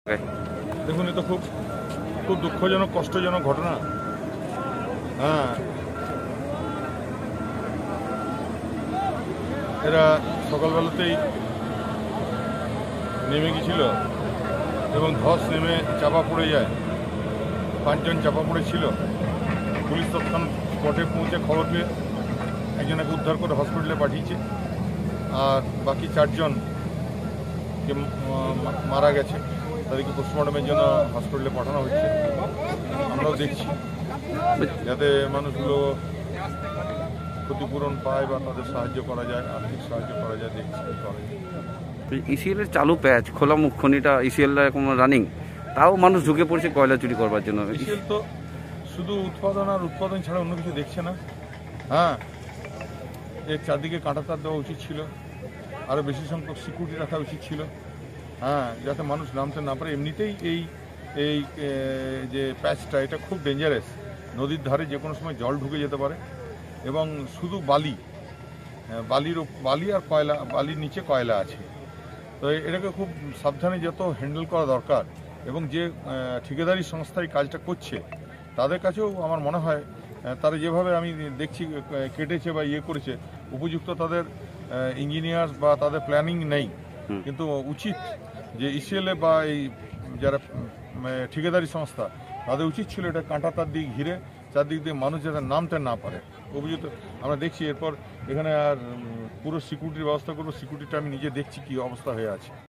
দেখুন, এটা খুব খুব দুঃখজনক, কষ্টজনক ঘটনা। হ্যাঁ, এরা সকালবেলাতেই নেমে গেছিল এবং ধস নেমে চাপা পড়ে যায়। 5 জন চাপা পড়েছিল। পুলিশ তৎক্ষণাৎ স্পটে পৌঁছে খবর পেয়ে একজনকে উদ্ধার করে হসপিটালে পাঠিয়েছে, আর বাকি 4 জনকে মারা গেছে। তাদেরকে পোস্টমর্টমের জন্য হসপিটালে পাঠানো হচ্ছে। আমরাও দেখছি যাতে মানুষগুলো ক্ষতিপূরণ পায় বা তাদের সাহায্য করা যায়, আর্থিক সাহায্য করা যায়, দেখছি করা যায়। ইসিএলের চালু প্যাচ খোলা মুখ খনিটা ইসিএল এখন রানিং, তাও মানুষ ঢুকে পড়ছে কয়লা চুরি করবার জন্য। ইসিএল তো শুধু উৎপাদন ছাড়া অন্য কিছু দেখছে না। হ্যাঁ, এর চারদিকে কাঁটাতার দেওয়া উচিত ছিল, আরও বেশি সংখ্যক সিকিউরিটি রাখা উচিত ছিল। হ্যাঁ, যাতে মানুষ নামতে না পারে। এমনিতেই এই যে প্যাচটা, এটা খুব ডেঞ্জারাস। নদীর ধারে যে কোনো সময় জল ঢুকে যেতে পারে এবং শুধু বালি আর কয়লা, বালির নিচে কয়লা আছে। তো এটাকে খুব সাবধানে যত হ্যান্ডেল করা দরকার, এবং যে ঠিকাদারি সংস্থা এই কাজটা করছে তাদের কাছেও আমার মনে হয় তারা যেভাবে আমি দেখছি কেটেছে বা করেছে, উপযুক্ত তাদের ইঞ্জিনিয়ার বা তাদের প্ল্যানিং নেই। কিন্তু উচিত যে ইসিএলএ বা এই যারা ঠিকাদারি সংস্থা, তাদের উচিত ছিল এটা কাঁটাতার দিক ঘিরে চারদিক দিয়ে মানুষ যাতে নামতে না পারে। অভিযুক্ত আমরা দেখছি, এরপর এখানে আর পুরো সিকিউরিটির ব্যবস্থা করবো। সিকিউরিটিটা আমি নিজে দেখছি কি অবস্থা হয়ে আছে।